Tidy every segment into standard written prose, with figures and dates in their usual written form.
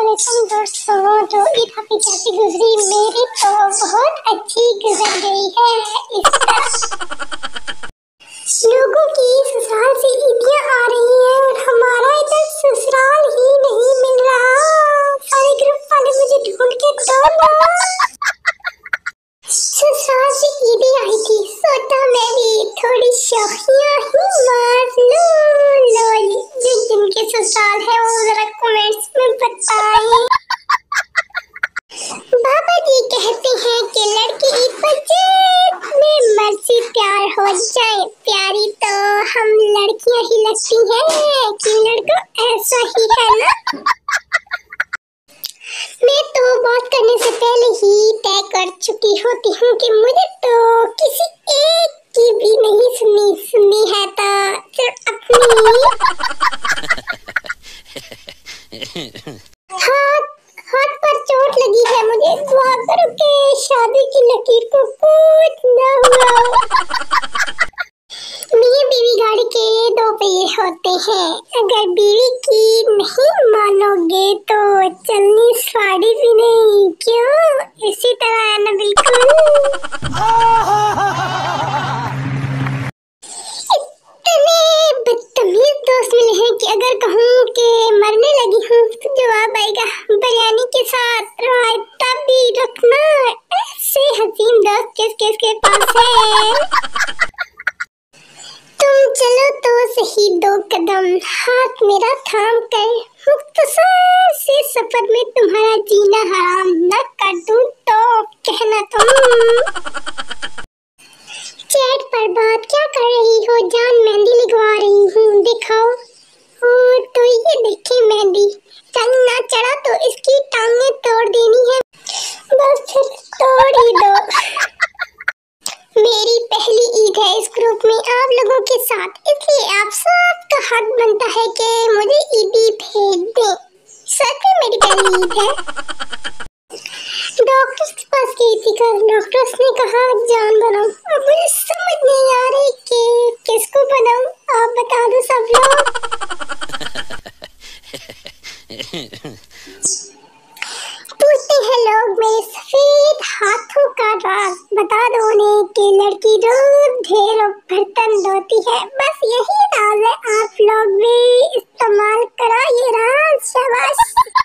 वालेकुम दोस्तों। तो ईद हफ्ते कैसी गुजरी? मेरी तो बहुत अच्छी गुजर गई है। लोगों की ससुराल से ईदियां आ रही हैं और हमारा इधर ससुराल ही नहीं मिल रहा। सारे ग्रुप वाले मुझे ढूंढ के दो ना। ससुराल से ईदी आई थी, सोचा मैं भी थोड़ी शौकियां ही मार लूं। जिनके ससुराल है वो जरा कमेंट्स में बताएं। बाबा जी कहते हैं कि लड़की ईद पर जितनी मर्जी प्यार हो जाए, प्यारी तो हम लड़कियां ही लगती हैं कि लड़कों ऐसा ही है ना। मैं तो बात करने से पहले ही तय कर चुकी होती हूँ कि मुझे तो किसी एक की भी नहीं सुननी है, तो सिर्फ अपनी। हाथ पर चोट लगी है, मुझे दुआ करो कि शादी की लकीर को कुछ न हुआ। मियां बीवी गाड़ी के दो पहिए होते हैं, अगर बीवी की नहीं मानोगे तो चलनी साड़ी भी नहीं। क्यों? इसी तरह है ना, बिल्कुल। इतने बदतमीज दोस्त मिले हैं कि अगर कहूँ कि मरने लगी हूँ तो जवाब आएगा बिरयानी के साथ रायता भी रखना। ऐसे हसीन दोस्त किसके पास है। तुम चलो तो सही दो कदम, हाथ मेरा थाम कर मुख्तसर से सफर में तुम्हारा जीना हराम न कर दूं तो कहना तुम। चैट पर बात क्या कर रही हो जान? मेहंदी लगवा रही हूँ, दिखाओ। तो ये देखिए मेहंदी, रंग ना चढ़ा तो इसकी टांगें तोड़ देनी है। बस फिर तोड़ ही दो। मेरी पहली ईद है इस ग्रुप में आप लोगों के साथ, इसलिए आप सबका हक बनता है कि मुझे ईदी भेज दें। सच में मेरी पहली ईद है। डॉक्टर के पास गई थी कल, डॉक्टर्स ने कहा जान बनाओ। अब मुझे समझ नहीं आ रही कि किसको बनाऊं, आप बता दो सब लोग। पूछते हैं लोग मेरे सफेद हाथों का राज, बता दो उन्हें कि लड़की रोज ढेरों बर्तन धोती है। बस यही राज है, आप लोग भी इस्तेमाल करो ये राज, शाबाश।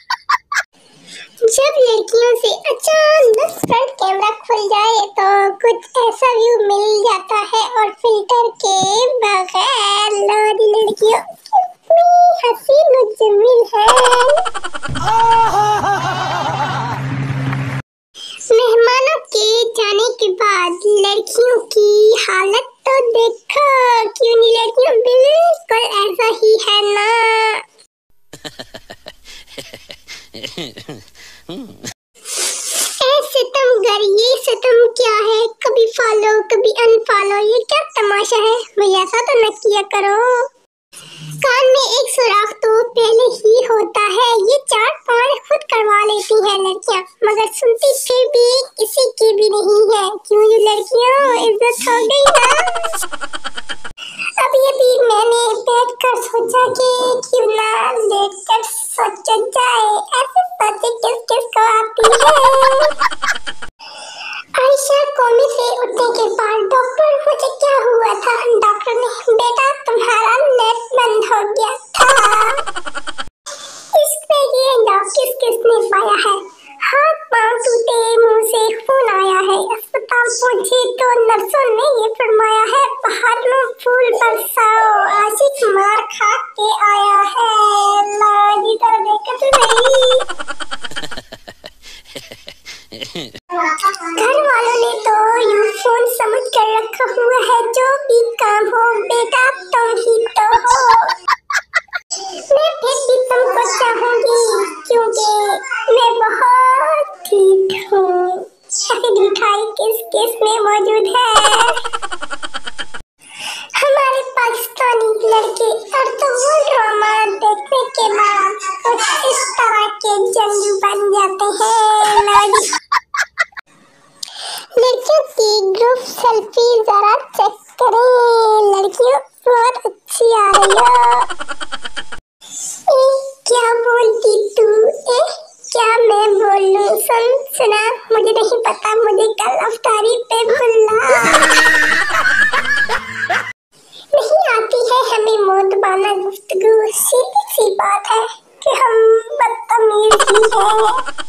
जब लड़कियों से अचानक फ्रंट कैमरा खुल जाए तो कुछ ऐसा व्यू मिल जाता है और फिल्टर के बगैर लड़कियों कितनी हसीन और जमील है। मेहमानों के जाने के बाद लड़कियों की हालत तो देखो, क्यों नहीं लड़कियों बिल्कुल ऐसा ही है ना। सितमगर, ये सितम क्या है? कभी फॉलो कभी अनफॉलो, ये क्या तमाशा है? भैया ऐसा तो न किया करो। कान में एक सुराख तो पहले ही होता है, ये 4-5 खुद करवा लेती हैं लड़कियां, मगर सुनती फिर भी किसी की भी नहीं है। क्यों ये लड़कियों, इज्जत हो गई ना। अब ये भी मैंने बैठकर सोचा कि क्यों ना लेटकर सोचा जाए, ऐसे सोचे किस को आती है। आयशा कोमे से उठने के बाद डॉक्टर मुझे क्या हुआ था? डॉक्टर ने बेटा तुम्हारा नेट बंद हो गया था। इसमें ये डॉक्टर किसने पाया है? हाथ पांव टूटे, मुंह से खून आया है। अस्पताल पहुंचे तो नर्सों ने ये फरमाया है बाहर में फूल बरसाओ, आशिक मार खा के आया है। लाजी तरह देखते नहीं। घर वालों ने तो यूफोन समझ कर रखा हुआ है, जो भी काम हो बेटा तुम ही तो हो। मैं फिर भी तुमको चाहूंगी क्योंकि मैं बहुत ठीक हूँ। शहीद मिठाई किस में मौजूद है? हमारे पाकिस्तानी लड़के अर्तुगरुल ड्रामा देखने के बाद कुछ इस तरह के जंगजू बन जाते हैं। लड़कियों की ग्रुप सेल्फी जरा चेक करें, लड़कियों बहुत अच्छी आ रही है। क्या बोलती तू? नहीं पता मुझे कल अफ्तारी पे बुला। नहीं आती है हमें मोदबाना गुफ्तगू, सीधी सी बात है कि हम बदतमीज ही हैं।